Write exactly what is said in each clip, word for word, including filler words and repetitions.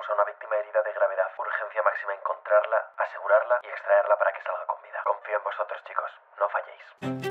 a una víctima herida de gravedad. Urgencia máxima encontrarla, asegurarla y extraerla para que salga con vida. Confío en vosotros, chicos. No falléis.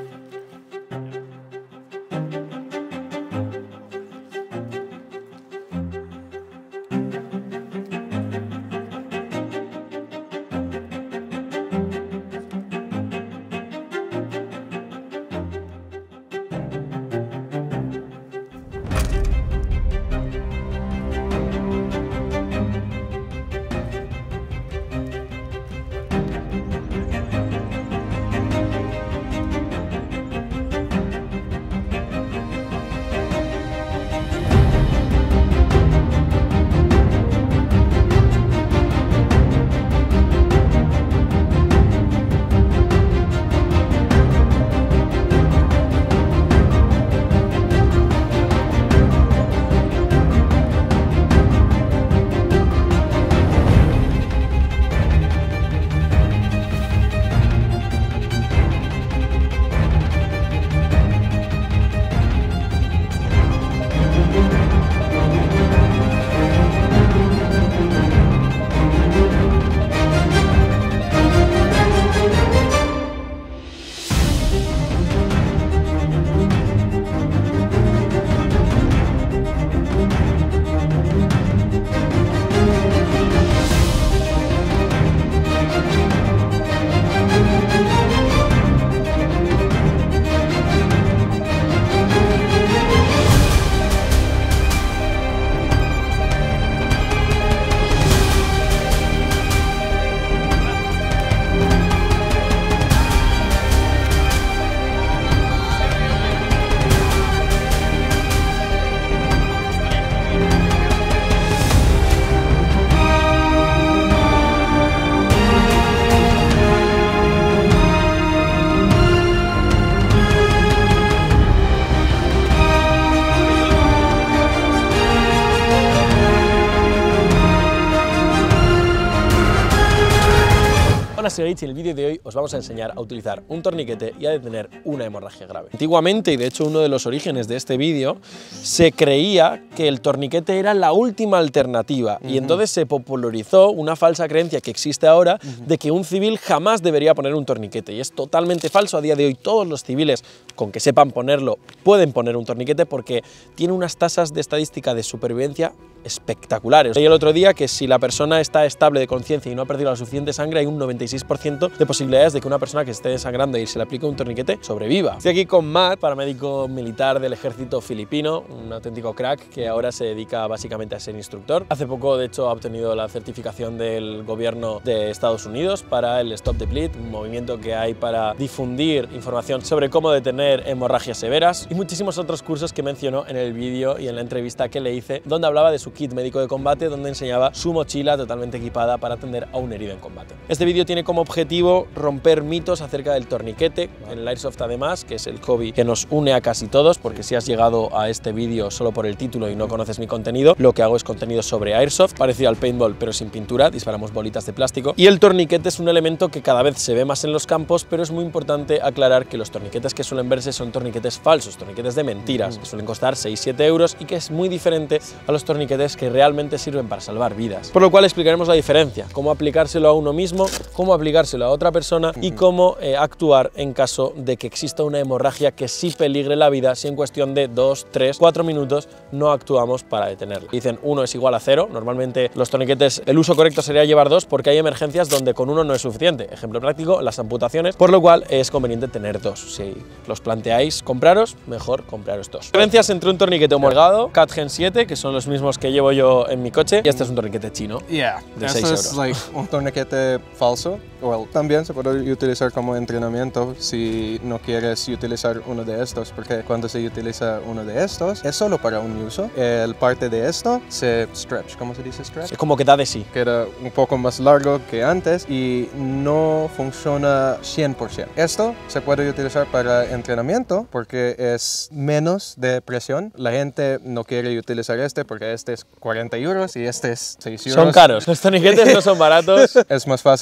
Hola, soy Rich y en el vídeo de hoy os vamos a enseñar a utilizar un torniquete y a detener una hemorragia grave. Antiguamente, y de hecho uno de los orígenes de este vídeo, se creía que el torniquete era la última alternativa uh-huh. y entonces se popularizó una falsa creencia que existe ahora uh-huh. de que un civil jamás debería poner un torniquete, y es totalmente falso. A día de hoy todos los civiles, con que sepan ponerlo, pueden poner un torniquete porque tiene unas tasas de estadística de supervivencia espectaculares. Leí el otro día que si la persona está estable de conciencia y no ha perdido la suficiente sangre, hay un noventa y seis por ciento de posibilidades de que una persona que esté desangrando y se le aplique un torniquete sobreviva. Estoy aquí con Matt, paramédico militar del ejército filipino, un auténtico crack que ahora se dedica básicamente a ser instructor. Hace poco, de hecho, ha obtenido la certificación del gobierno de Estados Unidos para el Stop the Bleed, un movimiento que hay para difundir información sobre cómo detener hemorragias severas, y muchísimos otros cursos que mencionó en el vídeo y en la entrevista que le hice, donde hablaba de su kit médico de combate, donde enseñaba su mochila totalmente equipada para atender a un herido en combate. Este vídeo tiene como objetivo romper mitos acerca del torniquete. En el Airsoft, además, que es el hobby que nos une a casi todos, porque si has llegado a este vídeo solo por el título y no conoces mi contenido, lo que hago es contenido sobre Airsoft, parecido al paintball pero sin pintura, disparamos bolitas de plástico, y el torniquete es un elemento que cada vez se ve más en los campos, pero es muy importante aclarar que los torniquetes que suelen verse son torniquetes falsos, torniquetes de mentiras, que suelen costar seis siete euros y que es muy diferente a los torniquetes que realmente sirven para salvar vidas. Por lo cual explicaremos la diferencia, cómo aplicárselo a uno mismo, cómo aplicárselo a otra persona y cómo eh, actuar en caso de que exista una hemorragia que sí peligre la vida si en cuestión de dos, tres, cuatro minutos no actuamos para detenerla. Dicen uno es igual a cero. Normalmente los torniquetes, el uso correcto sería llevar dos, porque hay emergencias donde con uno no es suficiente. Ejemplo práctico, las amputaciones, por lo cual es conveniente tener dos. Si los planteáis compraros, mejor compraros dos. Diferencias entre un torniquete homologado, CAT Gen siete, que son los mismos que llevo yo en mi coche, y este es un torniquete chino. Yeah, de seis euros. Es like un torniquete falso. Well, también se puede utilizar como entrenamiento si no quieres utilizar uno de estos, porque cuando se utiliza uno de estos es solo para un uso. El parte de esto se stretch, ¿cómo se dice stretch? Es como que da de sí. Queda un poco más largo que antes y no funciona cien por ciento. Esto se puede utilizar para entrenamiento porque es menos de presión. La gente no quiere utilizar este porque este es cuarenta euros y este es seis euros. Son caros, los torniquetes no son baratos. Es más fácil uh,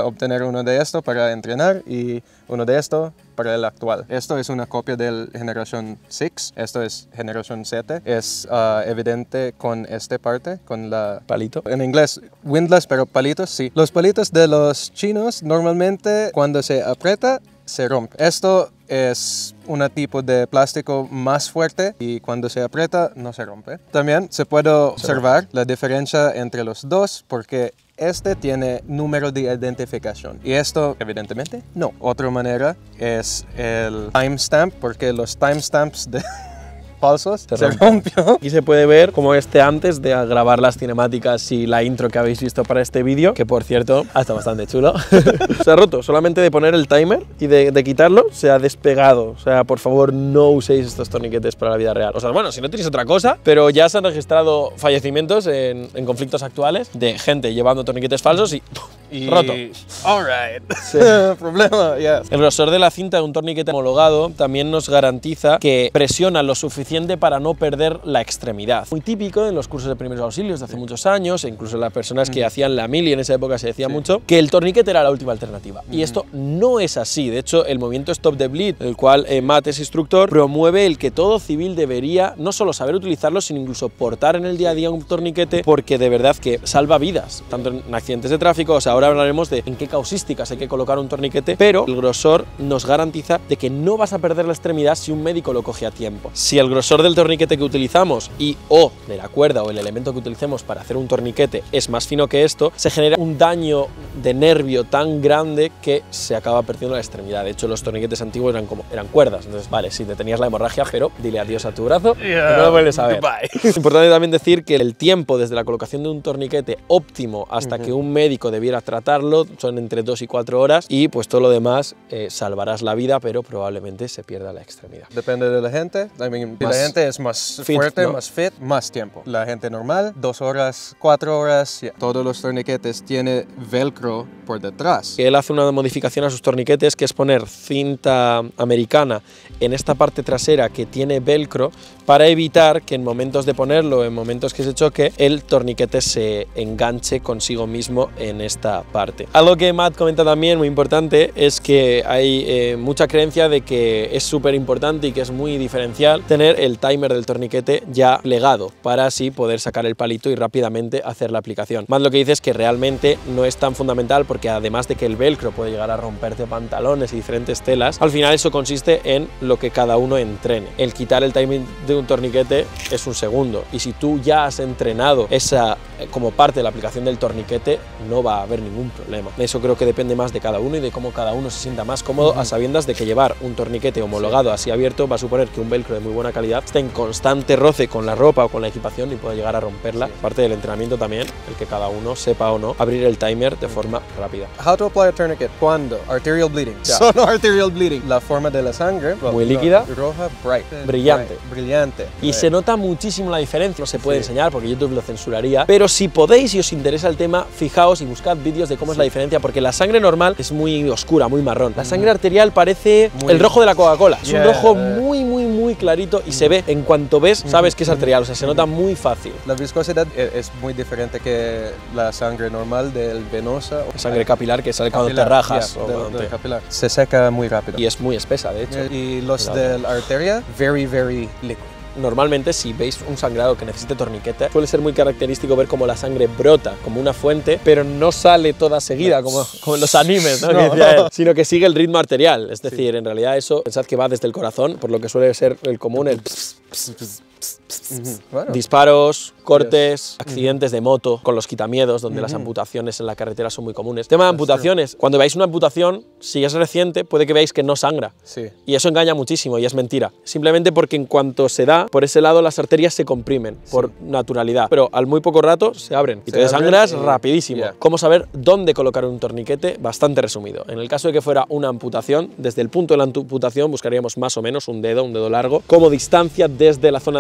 obtener uno de estos para entrenar y uno de estos para el actual. Esto es una copia del generación seis, esto es generación siete. Es uh, evidente con esta parte, con la... Palito. En inglés, windlass, pero palitos, sí. Los palitos de los chinos normalmente cuando se aprieta, se rompe. Esto es un tipo de plástico más fuerte y cuando se aprieta no se rompe. También se puede observar la diferencia entre los dos porque este tiene número de identificación y esto evidentemente no. Otra manera es el timestamp porque los timestamps de falsos se, se rompió. Aquí se puede ver como este antes de grabar las cinemáticas y la intro que habéis visto para este vídeo, que por cierto ha estado bastante chulo. Se ha roto, solamente de poner el timer y de, de quitarlo se ha despegado. O sea, por favor no uséis estos torniquetes para la vida real. O sea, bueno, si no tenéis otra cosa, pero ya se han registrado fallecimientos en, en conflictos actuales de gente llevando torniquetes falsos y, y... roto. All right. Sí. Problema, yes. El grosor de la cinta de un torniquete homologado también nos garantiza que presiona lo suficiente para no perder la extremidad. Muy típico en los cursos de primeros auxilios de hace muchos años, e incluso las personas que hacían la mili en esa época se decía sí. mucho, que el torniquete era la última alternativa. Mm. Y esto no es así. De hecho, el movimiento Stop the Bleed, el cual eh, Matt es instructor, promueve el que todo civil debería no solo saber utilizarlo, sino incluso portar en el día a día un torniquete, porque de verdad que salva vidas, tanto en accidentes de tráfico. O sea, ahora hablaremos de en qué causísticas hay que colocar un torniquete, pero el grosor nos garantiza de que no vas a perder la extremidad si un médico lo coge a tiempo. Si el grosor del torniquete que utilizamos y o de la cuerda o el elemento que utilicemos para hacer un torniquete es más fino que esto, se genera un daño de nervio tan grande que se acaba perdiendo la extremidad. De hecho, los torniquetes antiguos eran como eran cuerdas. Entonces, vale, sí, te tenías la hemorragia, pero dile adiós a tu brazo yeah, y no lo vuelves a ver. Es importante también decir que el tiempo desde la colocación de un torniquete óptimo hasta uh-huh. que un médico debiera tratarlo son entre dos y cuatro horas y pues todo lo demás eh, salvarás la vida, pero probablemente se pierda la extremidad. Depende de la gente. I mean, la gente es más fit, fuerte, ¿no? Más fit, más tiempo. La gente normal, dos horas, cuatro horas. Yeah. Todos los torniquetes tienen velcro por detrás. Él hace una modificación a sus torniquetes que es poner cinta americana en esta parte trasera que tiene velcro para evitar que en momentos de ponerlo, en momentos que se choque, el torniquete se enganche consigo mismo en esta parte. Algo que Matt comenta también, muy importante, es que hay eh, mucha creencia de que es súper importante y que es muy diferencial tener el timer del torniquete ya plegado para así poder sacar el palito y rápidamente hacer la aplicación. Matt lo que dice es que realmente no es tan fundamental porque además de que el velcro puede llegar a romperte pantalones y diferentes telas, al final eso consiste en lo que cada uno entrene. El quitar el timing de un torniquete es un segundo y si tú ya has entrenado esa como parte de la aplicación del torniquete no va a haber ningún problema. Eso creo que depende más de cada uno y de cómo cada uno se sienta más cómodo uh-huh. a sabiendas de que llevar un torniquete homologado sí. así abierto va a suponer que un velcro de muy buena calidad esté en constante roce con la ropa o con la equipación y pueda llegar a romperla. Sí. Parte del entrenamiento también, el que cada uno sepa o no abrir el timer de forma rápida. How to apply a tourniquet? ¿Cuándo? Arterial bleeding. Yeah. Solo arterial bleeding. La forma de la sangre muy líquida, roja, bright, brillante, bright, brillante. Y right. se nota muchísimo la diferencia. No se puede sí. enseñar porque YouTube lo censuraría, pero si podéis y os interesa el tema, fijaos y buscad vídeos de cómo sí. es la diferencia, porque la sangre normal es muy oscura, muy marrón. La sangre arterial parece muy el rojo de la Coca-Cola. Es yeah. un rojo muy, muy, muy clarito y se ve, en cuanto ves, sabes que es arterial, o sea, se nota muy fácil. La viscosidad es muy diferente que la sangre normal del venosa. La sangre capilar que sale cuando te rajas. Yeah, o de, cuando de te... capilar. Se seca muy rápido. Y es muy espesa, de hecho. Y los de la arteria, very, very liquid. Normalmente, si veis un sangrado que necesite torniquete, suele ser muy característico ver cómo la sangre brota como una fuente, pero no sale toda seguida como, como en los animes, ¿no? No. Que decía él, sino que sigue el ritmo arterial. Es decir, sí. en realidad eso, pensad que va desde el corazón, por lo que suele ser el común, el pss, pss, pss, pss, pss, pss. Bueno. Disparos, cortes, yes. accidentes de moto, con los quitamiedos, donde mm-hmm. las amputaciones en la carretera son muy comunes. Tema de amputaciones, cuando veáis una amputación, si es reciente, puede que veáis que no sangra. Sí. Y eso engaña muchísimo y es mentira. Simplemente porque en cuanto se da, por ese lado las arterias se comprimen sí. por naturalidad, pero al muy poco rato se abren y se te desangras y... rapidísimo. Yeah. ¿Cómo saber dónde colocar un torniquete? Bastante resumido. En el caso de que fuera una amputación, desde el punto de la amputación buscaríamos más o menos un dedo, un dedo largo, como distancia desde la zona de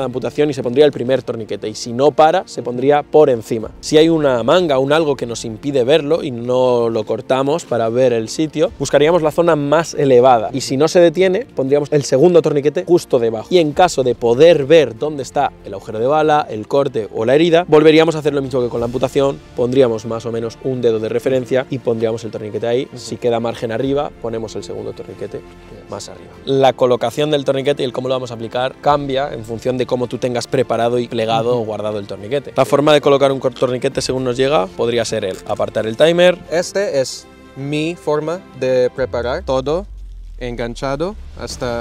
amputación y se pondría el primer torniquete, y si no para, se pondría por encima. Si hay una manga o un algo que nos impide verlo y no lo cortamos para ver el sitio, buscaríamos la zona más elevada, y si no se detiene, pondríamos el segundo torniquete justo debajo. Y en caso de poder ver dónde está el agujero de bala, el corte o la herida, volveríamos a hacer lo mismo que con la amputación, pondríamos más o menos un dedo de referencia y pondríamos el torniquete ahí. Uh-huh. Si queda margen arriba, ponemos el segundo torniquete yes. más arriba. La colocación del torniquete y el cómo lo vamos a aplicar cambia en función de cómo tú tengas preparado y plegado uh-huh. o guardado el torniquete. La forma de colocar un torniquete según nos llega podría ser el apartar el timer. Este es mi forma de preparar todo enganchado hasta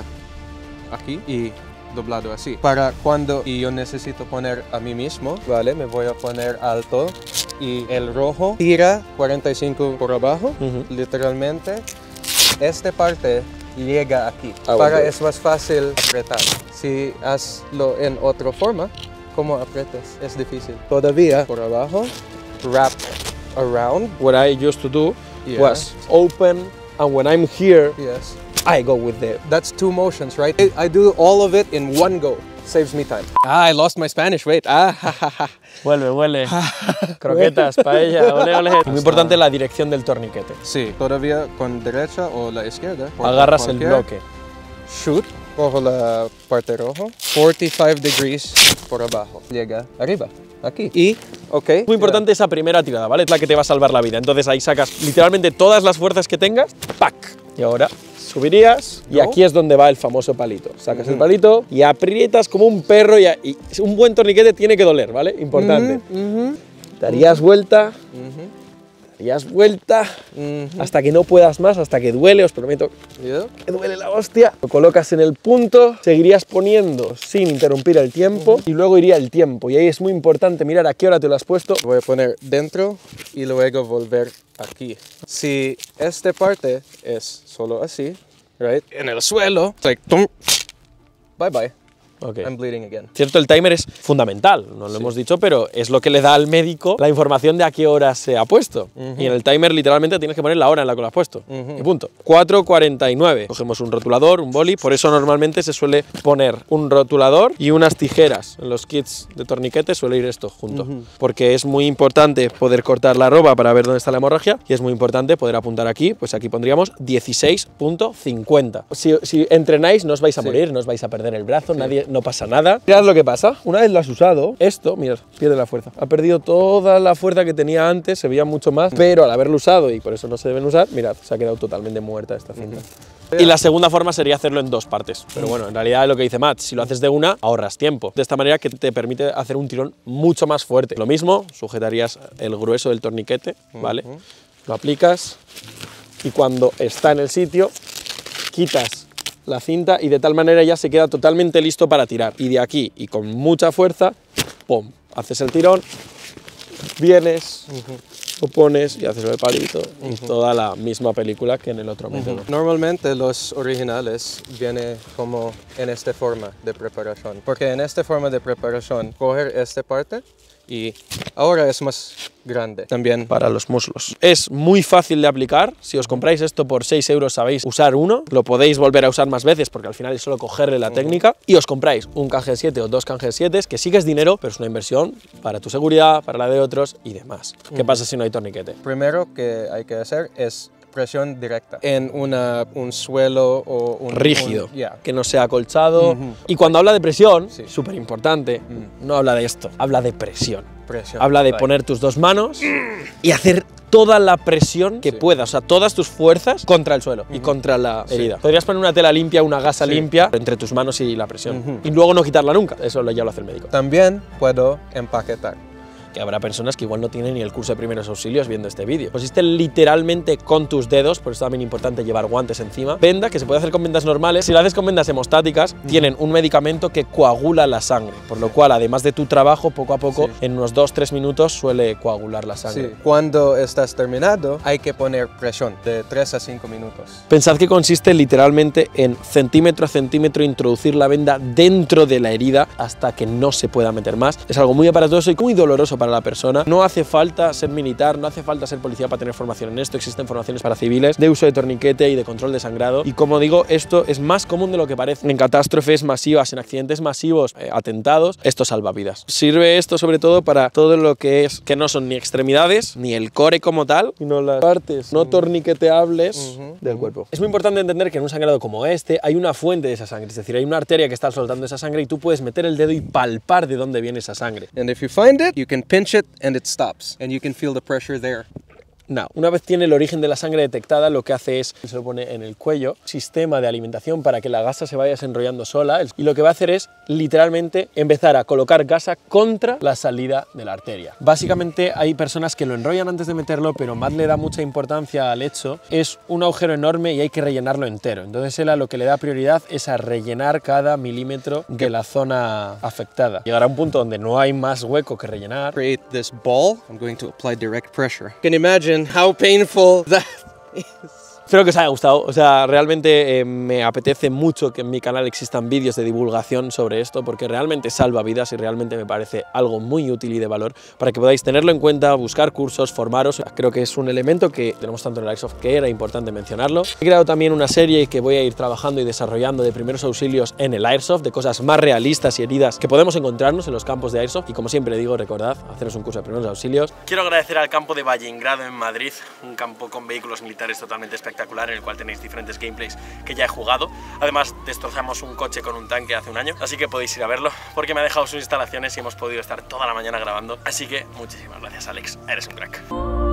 aquí y doblado así. Para cuando y yo necesito poner a mí mismo, vale, me voy a poner alto y el rojo tira cuarenta y cinco por abajo, uh-huh. literalmente. Esta parte llega aquí. Ah, para bueno. Es más fácil apretar. Si hazlo en otra forma, como apretas, es difícil. Todavía por abajo, wrap around. What I used to do yeah. was open, and when I'm here, yes. I go with the... That's two motions, right? I do all of it in one go. Saves me time. Ah, I lost my Spanish, wait. Ah, ja, ja, ja. Vuelve, huele. Croquetas, paella, ole, ole. Muy importante la dirección del torniquete. Sí, todavía con derecha o la izquierda. Agarras el bloque. Shoot, cojo la parte roja. cuarenta y cinco degrees por abajo. Llega arriba. Aquí. Y, ok. Muy importante esa primera tirada, ¿vale? Es la que te va a salvar la vida. Entonces ahí sacas literalmente todas las fuerzas que tengas. ¡Pac! Y ahora subirías y aquí es donde va el famoso palito. Sacas uh-huh. el palito y aprietas como un perro y, y un buen torniquete tiene que doler, ¿vale? Importante. Uh-huh. Uh-huh. Darías vuelta, uh-huh. darías vuelta uh-huh. hasta que no puedas más, hasta que duele, os prometo yeah. que duele la hostia. Lo colocas en el punto, seguirías poniendo sin interrumpir el tiempo uh-huh. y luego iría el tiempo. Y ahí es muy importante mirar a qué hora te lo has puesto. Lo voy a poner dentro y luego volver aquí. Si esta parte es solo así, right, en el suelo, it's like, bye bye. Okay. I'm bleeding again. Cierto, el timer es fundamental, no lo sí. hemos dicho, pero es lo que le da al médico la información de a qué hora se ha puesto. Uh-huh. Y en el timer literalmente tienes que poner la hora en la que lo has puesto. Uh-huh. Y punto. cuatro cuarenta y nueve. Cogemos un rotulador, un boli, por eso normalmente se suele poner un rotulador y unas tijeras. En los kits de torniquetes suele ir esto junto. Uh-huh. Porque es muy importante poder cortar la ropa para ver dónde está la hemorragia y es muy importante poder apuntar aquí, pues aquí pondríamos dieciséis punto cincuenta. Si, si entrenáis no os vais a sí. morir, no os vais a perder el brazo, sí. nadie... no pasa nada. Mirad lo que pasa, una vez lo has usado, esto, mirad, pierde la fuerza. Ha perdido toda la fuerza que tenía antes, se veía mucho más, pero al haberlo usado, y por eso no se deben usar, mirad, se ha quedado totalmente muerta esta cinta. Uh-huh. Y la segunda forma sería hacerlo en dos partes, pero bueno, en realidad es lo que dice Matt, si lo haces de una, ahorras tiempo. De esta manera que te permite hacer un tirón mucho más fuerte. Lo mismo, sujetarías el grueso del torniquete, ¿vale? Uh-huh. Lo aplicas y cuando está en el sitio, quitas la cinta y de tal manera ya se queda totalmente listo para tirar. Y de aquí, y con mucha fuerza, ¡pum! Haces el tirón, vienes, uh-huh. lo pones y haces el palito. Uh-huh. Y toda la misma película que en el otro uh-huh. método. Normalmente los originales vienen como en esta forma de preparación. Porque en esta forma de preparación, coger esta parte y ahora es más grande también para los muslos. Es muy fácil de aplicar. Si os compráis esto por seis euros sabéis usar uno, lo podéis volver a usar más veces porque al final es solo cogerle la uh-huh. técnica, y os compráis un K G siete o dos K G siete, que sí que es dinero, pero es una inversión para tu seguridad, para la de otros y demás. ¿Qué uh-huh. pasa si no hay torniquete? Primero que hay que hacer es presión directa en una, un suelo o un rígido, un, yeah. que no sea acolchado. Uh-huh. Y cuando habla de presión, sí. súper importante, uh-huh. no habla de esto, habla de presión. presión. Habla de poner tus dos manos y hacer toda la presión que sí. puedas, o sea, todas tus fuerzas contra el suelo uh-huh. y contra la herida. Sí. Podrías poner una tela limpia, una gasa sí. limpia entre tus manos y la presión. Uh-huh. Y luego no quitarla nunca, eso ya lo hace el médico. También puedo empaquetar. Que habrá personas que igual no tienen ni el curso de primeros auxilios viendo este vídeo. Consiste literalmente con tus dedos, por eso es también importante llevar guantes encima. Venda, que se puede hacer con vendas normales. Si lo haces con vendas hemostáticas, uh-huh. tienen un medicamento que coagula la sangre, por lo cual, además de tu trabajo, poco a poco, sí. en unos dos tres minutos suele coagular la sangre. Sí. Cuando estás terminado, hay que poner presión de tres a cinco minutos. Pensad que consiste literalmente en centímetro a centímetro introducir la venda dentro de la herida hasta que no se pueda meter más. Es algo muy aparatoso y muy doloroso peligroso para la persona. No hace falta ser militar, no hace falta ser policía para tener formación en esto. Existen formaciones para civiles de uso de torniquete y de control de sangrado. Y como digo, esto es más común de lo que parece. En catástrofes masivas, en accidentes masivos, eh, atentados, esto salva vidas. Sirve esto sobre todo para todo lo que es, que no son ni extremidades, ni el core como tal, sino las partes no torniqueteables uh-huh, del cuerpo. Uh-huh. Es muy importante entender que en un sangrado como este hay una fuente de esa sangre, es decir, hay una arteria que está soltando esa sangre y tú puedes meter el dedo y palpar de dónde viene esa sangre. And if you find it, you can pinch it and it stops and you can feel the pressure there. No. Una vez tiene el origen de la sangre detectada, lo que hace es, se lo pone en el cuello, sistema de alimentación para que la gasa se vaya desenrollando sola, y lo que va a hacer es literalmente empezar a colocar gasa contra la salida de la arteria. Básicamente hay personas que lo enrollan antes de meterlo, pero Matt le da mucha importancia al hecho. Es un agujero enorme y hay que rellenarlo entero. Entonces él a lo que le da prioridad es a rellenar cada milímetro de la zona afectada. Llegará a un punto donde no hay más hueco que rellenar. Create this ball. I'm going to apply direct pressure. You can imagine how painful that is. Espero que os haya gustado, o sea, realmente eh, me apetece mucho que en mi canal existan vídeos de divulgación sobre esto porque realmente salva vidas y realmente me parece algo muy útil y de valor para que podáis tenerlo en cuenta, buscar cursos, formaros. Creo que es un elemento que tenemos tanto en el Airsoft que era importante mencionarlo. He creado también una serie que voy a ir trabajando y desarrollando de primeros auxilios en el Airsoft, de cosas más realistas y heridas que podemos encontrarnos en los campos de Airsoft y como siempre digo, recordad, haceros un curso de primeros auxilios. Quiero agradecer al campo de Vallengrado en Madrid, un campo con vehículos militares totalmente espectacular, en el cual tenéis diferentes gameplays que ya he jugado. Además destrozamos un coche con un tanque hace un año, así que podéis ir a verlo porque me ha dejado sus instalaciones y hemos podido estar toda la mañana grabando. Así que muchísimas gracias, Alex, eres un crack.